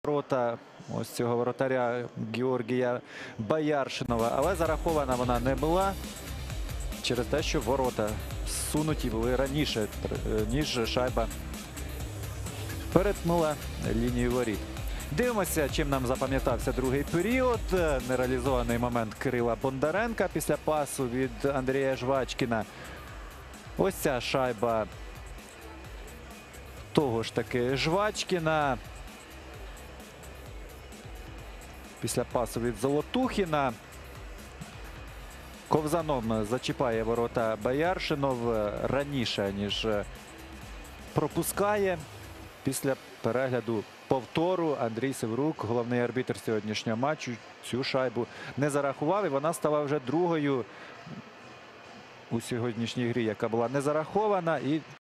ворота ось цього воротаря Георгія Бояршинова. Але зарахована вона не була через те, що ворота зсунуті були раніше, ніж шайба перетнула лінію воріт. Дивимося, чим нам запам'ятався другий період. Нереалізований момент Кирила Бондаренка після пасу від Андрія Жвачкіна. Ось ця шайба того ж таки Жвачкіна. Після пасу від Золотухіна. Ковзаном зачіпає ворота Бояршинов раніше, ніж пропускає. Після перегляду повтору Андрій Севрук, головний арбітр сьогоднішнього матчу, цю шайбу не зарахував. І вона стала вже другою у сьогоднішній грі, яка була не зарахована. І